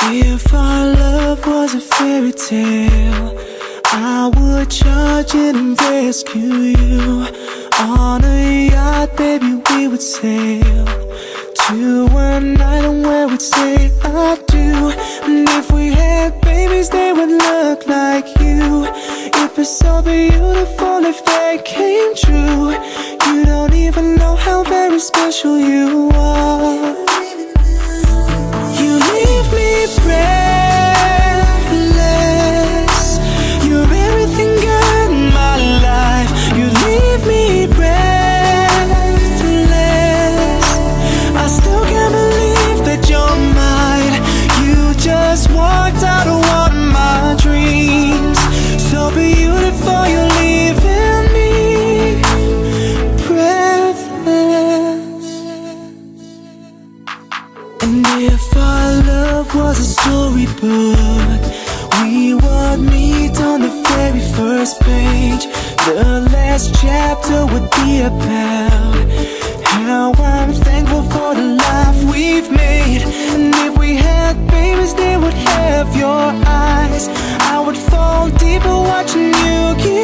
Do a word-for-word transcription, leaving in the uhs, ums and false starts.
If our love was a fairy tale, I would charge in and rescue you. On a yacht, baby, we would sail to an island where we'd say I do. And if we had babies, they would look like you. It'd be so beautiful if they came true. You don't even know how very special you are. You leave me breathless. You're everything good in my life. You leave me breathless. I still can't believe that you're mine. You just walked out of one of my dreams. So beautiful, you're leaving me breathless. And if our love was a storybook, we would meet on the very first page. The last chapter would be about how I'm thankful for the life we've made. And if we had babies, they would have your eyes. I would fall deeper watching you keep